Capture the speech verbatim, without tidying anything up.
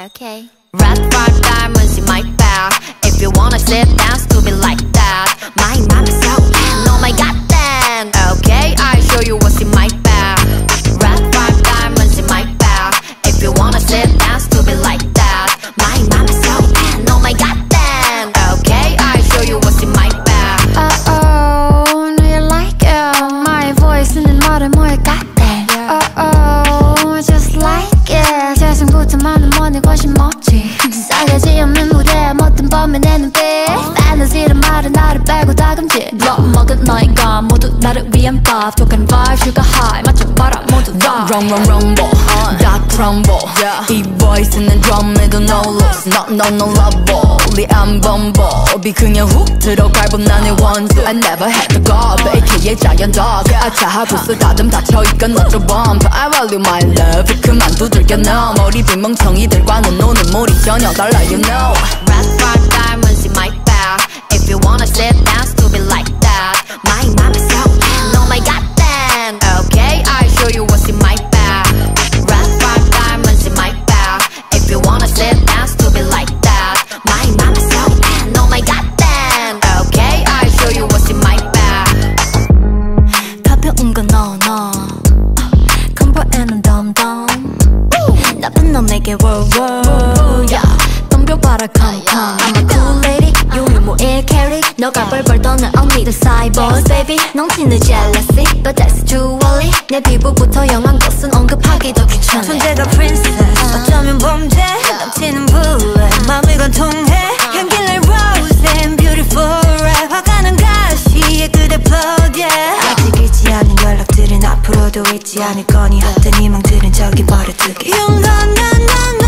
Okay. Red five diamonds in my bag. If you wanna sit down, stupid like that. My mom is so bad. Oh my god, then. Okay, I show you what's in my bag. Red five diamonds in my bag. If you wanna sit down, stupid like that. My mom is so bad. Oh my god, then. Okay, I show you what's in my bag. Uh oh, do you like it? My voice in the mother, more goddamn. Uh oh, just like it. 세상부터 많은 money 관심 없지. 싸가지 없는 무대에 못된 범의 내 눈빛. Fantasy란 말은 나를 빼고 다 금지. Love 먹은 너희가 모두 나를 위한 밥. 독한 vibe, sugar high 맞춰봐라 모두 다. Run run rumble, 다 crumble. 이 voice는 drum에도 no loss. No no no lovable, 안 bumble. 그냥 훅 들어갈 뻔 나는 원수. I never had the gall, 에이케이에이 giant dog. 아차 부스 다듬 닫혀있건 너저 bump. I value my love, 그만 두들겨 너. 머리 빈 멍청이들과는 노는 물이 전혀 달라 you know. Red five diamonds in my bag. If you wanna sit down, stupid like that. My mom is so bad. Oh my god, then. Okay, I show you what's in my bag. Red five diamonds in my bag. If you wanna sit down, stupid like that. My mom is so bad. Oh my god, then. Okay, I show you what's in my bag. 가벼운 건 너 너. 컴포에는 덤덤. 나쁜 너 내게 world world. Yeah. 덤벼봐라 come come. I'm a cool lady. 유일무이의 carry. 너가 벌벌 떠는 언니들 side boys baby. 넘치는 jealousy, but that's too early. 내 피부부터 영한 것은 언급하기도 귀찮아. 존재가 princess, 어쩌면 범죄. 넘치는 bullet, 마음을 관통해. 향기를 rose and beautiful red. 화가는 가시에 그대 plug yeah. 아직 잊지 않은 연락들은 앞으로도 잊지 않을 거니. 헛된 희망들은 저기 버려두게. 용감한 난